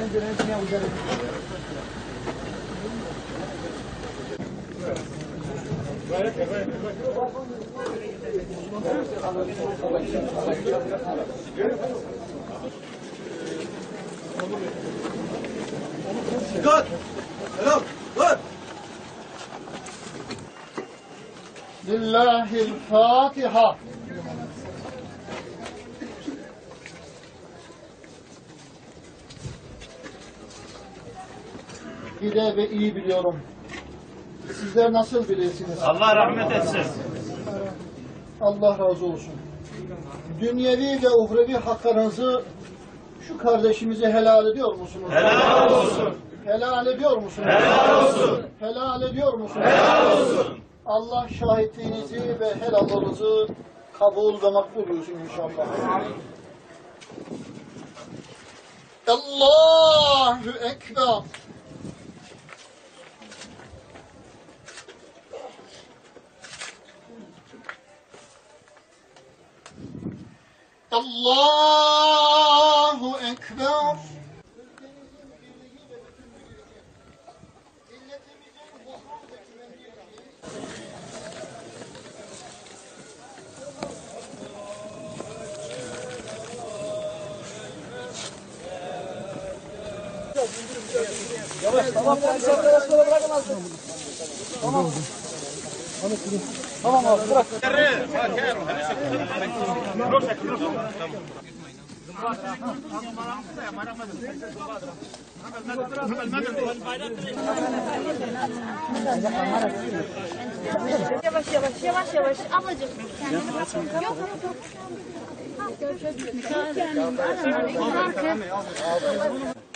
Dikkat! Selam! Dikkat! Lillahil-Fatiha. Bile ve iyi biliyorum. Sizler nasıl bilirsiniz? Allah rahmet etsin. Allah razı olsun. Dünyevi ve uhrevi haklarınızı şu kardeşimize helal ediyor musunuz? Helal olsun. Helal ediyor musunuz? Helal olsun. Helal ediyor musunuz? Helal olsun. Allah şahitliğinizi ve helalınızı kabul ve makbul buyursun inşallah. Allahu Ekber. Allahu Ekber. Yavaş, tamam. Dışarıda başına bırakamazsın. Tamam. Tamam abi, bırak. Yavaş yavaş yavaş yavaş ablacığım. Yok yok. Görüşürüz.